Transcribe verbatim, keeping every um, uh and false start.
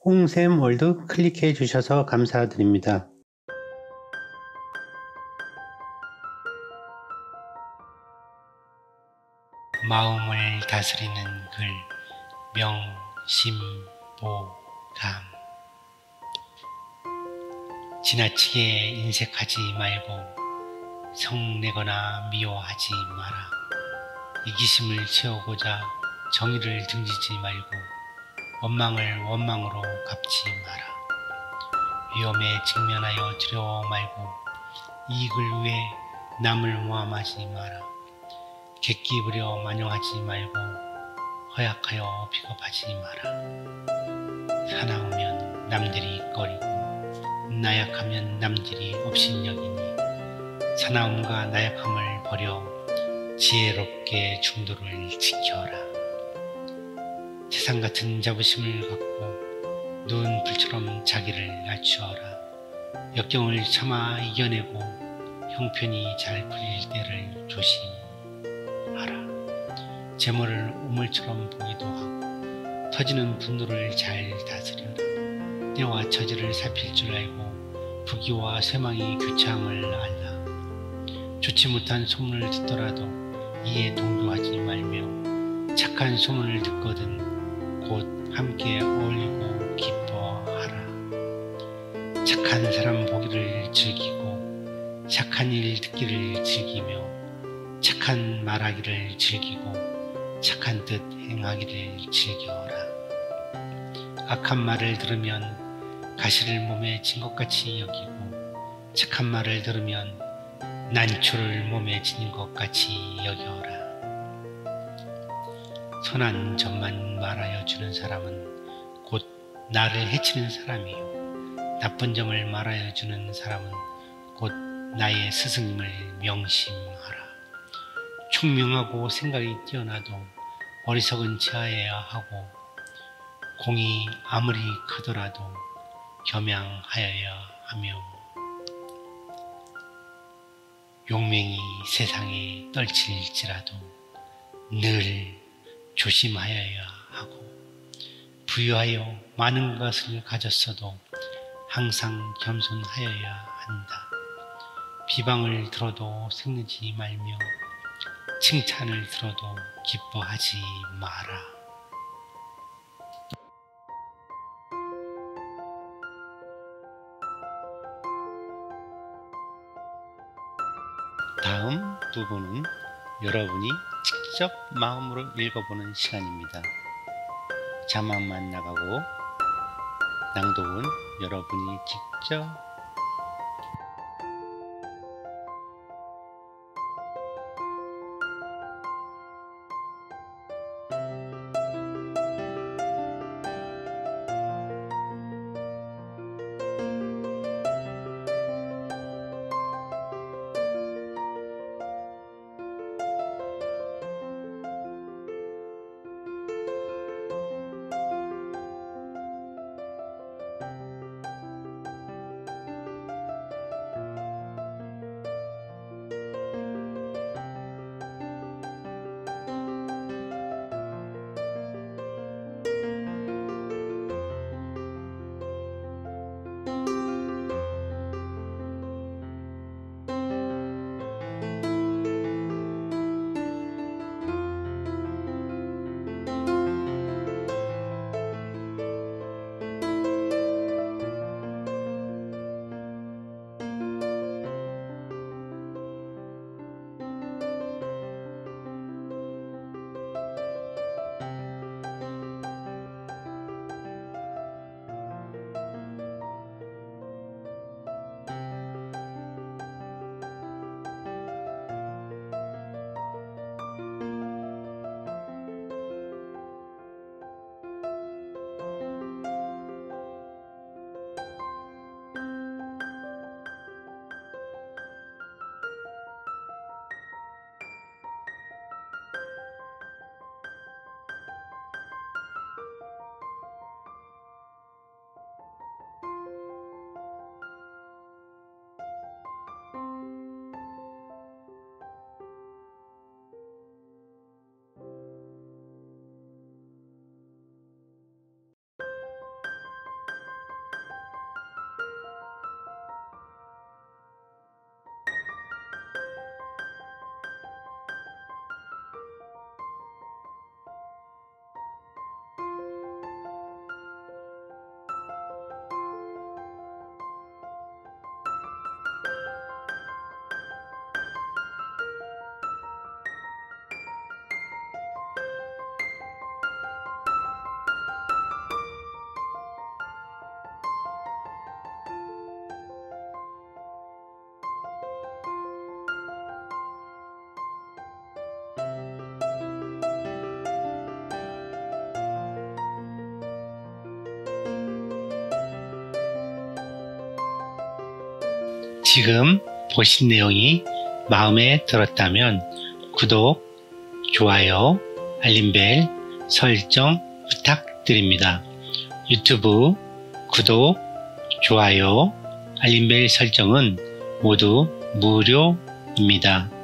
홍샘월드 클릭해 주셔서 감사드립니다. 마음을 다스리는 글 명심보감. 지나치게 인색하지 말고 성내거나 미워하지 마라. 이기심을 채우고자 정의를 등지지 말고 원망을 원망으로 갚지 마라. 위험에 직면하여 두려워 말고 이익을 위해 남을 모함하지 마라. 객기 부려 만용하지 말고 허약하여 비겁하지 마라. 사나우면 남들이 꺼리고 나약하면 남들이 업신여기니 사나움과 나약함을 버려 지혜롭게 중도를 지켜라. 세상 같은 자부심을 갖고 누운 불처럼 자기를 낮추어라. 역경을 참아 이겨내고 형편이 잘 풀릴 때를 조심하라. 재물을 우물처럼 보기도 하고 터지는 분노를 잘 다스려라. 때와 처지를 살필 줄 알고 부귀와 쇠망이 교차함을 알라. 좋지 못한 소문을 듣더라도 이에 동조하지 말며 착한 소문을 듣거든 곧 함께 어울리고 기뻐하라. 착한 사람 보기를 즐기고 착한 일 듣기를 즐기며 착한 말하기를 즐기고 착한 뜻 행하기를 즐겨라. 악한 말을 들으면 가시를 몸에 진 것 같이 여기고 착한 말을 들으면 난초를 몸에 지닌 것 같이 여겨라. 선한 점만 말하여 주는 사람은 곧 나를 해치는 사람이요 나쁜 점을 말하여 주는 사람은 곧 나의 스승님을 명심하라. 총명하고 생각이 뛰어나도 어리석은 체하여야 하고 공이 아무리 크더라도 겸양하여야 하며 용맹이 세상에 떨칠지라도 늘 조심하여야 하고 부유하여 많은 것을 가졌어도 항상 겸손하여야 한다. 비방을 들어도 생내지 말며 칭찬을 들어도 기뻐하지 마라. 다음 부분은 여러분이 직접 마음으로 읽어보는 시간입니다. 자막만 나가고 낭독은 여러분이 직접 지금 보신 내용이 마음에 들었다면 구독, 좋아요, 알림벨 설정 부탁드립니다. 유튜브 구독, 좋아요, 알림벨 설정은 모두 무료입니다.